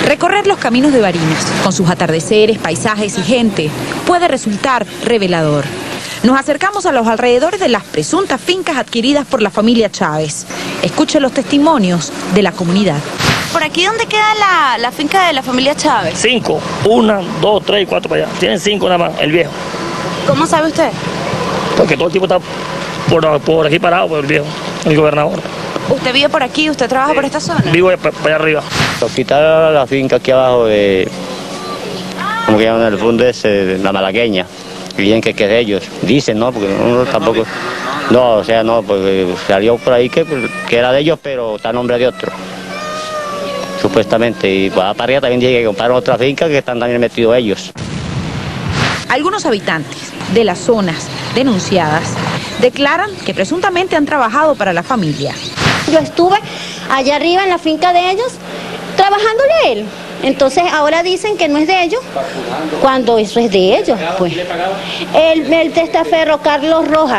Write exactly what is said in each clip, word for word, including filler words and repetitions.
Recorrer los caminos de Barinas, con sus atardeceres, paisajes y gente, puede resultar revelador. Nos acercamos a los alrededores de las presuntas fincas adquiridas por la familia Chávez. Escuche los testimonios de la comunidad. ¿Por aquí dónde queda la, la finca de la familia Chávez? Cinco, una, dos, tres, cuatro para allá. Tienen cinco nada más, el viejo. ¿Cómo sabe usted? Porque todo el tiempo está por, por aquí parado, por el viejo, el gobernador. ¿Usted vive por aquí? ¿Usted trabaja Sí. por esta zona? Vivo para, para allá arriba. Quitar la finca aquí abajo de, como que llaman el fondo ese, de la Malagueña, que dicen que, que es de ellos, dicen, ¿no? Porque uno tampoco, no, o sea, no, porque salió por ahí que, que era de ellos, pero está a nombre de otro, supuestamente, y para arriba también dije que compraron otra finca que están también metidos ellos. Algunos habitantes de las zonas denunciadas declaran que presuntamente han trabajado para la familia. Yo estuve allá arriba en la finca de ellos, trabajándole a él. Entonces ahora dicen que no es de ellos, cuando eso es de ellos, pues. El, el testaferro Carlos Rojas,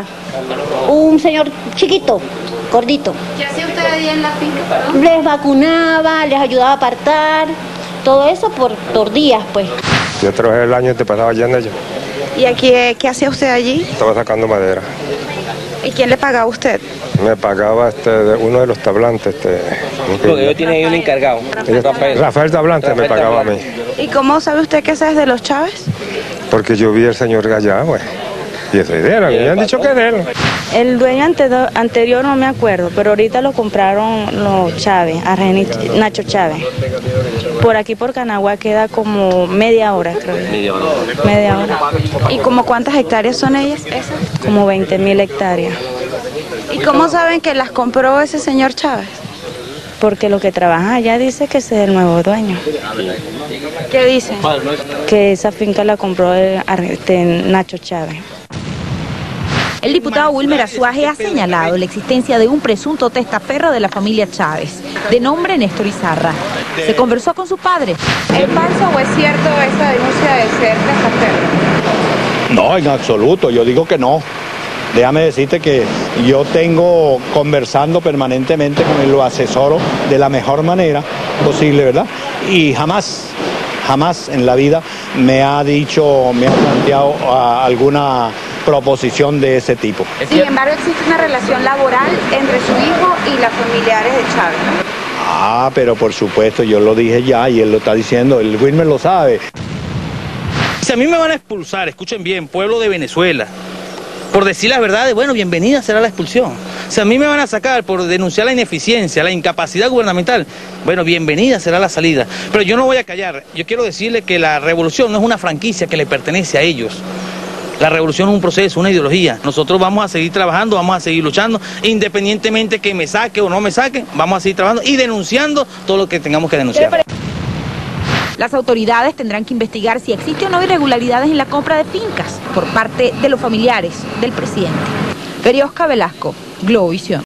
un señor chiquito, gordito. ¿Qué hacía usted ahí en la finca, perdón? Les vacunaba, les ayudaba a apartar, todo eso por, por días, pues. Yo trabajé el año antepasado allá en ella. ¿Y aquí qué hacía usted allí? Estaba sacando madera. ¿Y quién le pagaba a usted? Me pagaba este, de uno de los tablantes. Este, Porque ellos tienen ahí un encargado, Rafael. Rafael Tablante me pagaba a mí. ¿Y cómo sabe usted que ese es de los Chávez? Porque yo vi al señor allá, pues. Y eso es de él, a mí me han dicho que es de él. El dueño ante- anterior no me acuerdo, pero ahorita lo compraron los Chávez, a René Nacho Chávez. Por aquí por Canagua queda como media hora, creo. Media hora. Media hora. ¿Y como cuántas hectáreas son ellas esas? Como veinte mil hectáreas. ¿Y cómo saben que las compró ese señor Chávez? Porque lo que trabaja allá dice que ese es el nuevo dueño. ¿Qué dicen? Que esa finca la compró el, este, Nacho Chávez. El diputado Wilmer Azuaje ha señalado la existencia de un presunto testaferro de la familia Chávez, de nombre Néstor Izarra. Se conversó con su padre. ¿Es falso o es cierto esa denuncia de ser testaferro? No, en absoluto, yo digo que no. Déjame decirte que yo tengo conversando permanentemente con él, lo asesoro de la mejor manera posible, ¿verdad? Y jamás, jamás en la vida me ha dicho, me ha planteado uh, alguna proposición de ese tipo. Sin embargo, existe una relación laboral entre su hijo y las familiares de Chávez. Ah, pero por supuesto, yo lo dije ya y él lo está diciendo, el Wilmer lo sabe. Si a mí me van a expulsar, escuchen bien, pueblo de Venezuela, por decir las verdades, bueno, bienvenida será la expulsión. Si a mí me van a sacar por denunciar la ineficiencia, la incapacidad gubernamental, bueno, bienvenida será la salida. Pero yo no voy a callar, yo quiero decirle que la revolución no es una franquicia que le pertenece a ellos. La revolución es un proceso, una ideología. Nosotros vamos a seguir trabajando, vamos a seguir luchando, independientemente que me saque o no me saque, vamos a seguir trabajando y denunciando todo lo que tengamos que denunciar. Las autoridades tendrán que investigar si existe o no irregularidades en la compra de fincas por parte de los familiares del presidente. Periosca Velasco, Globovisión.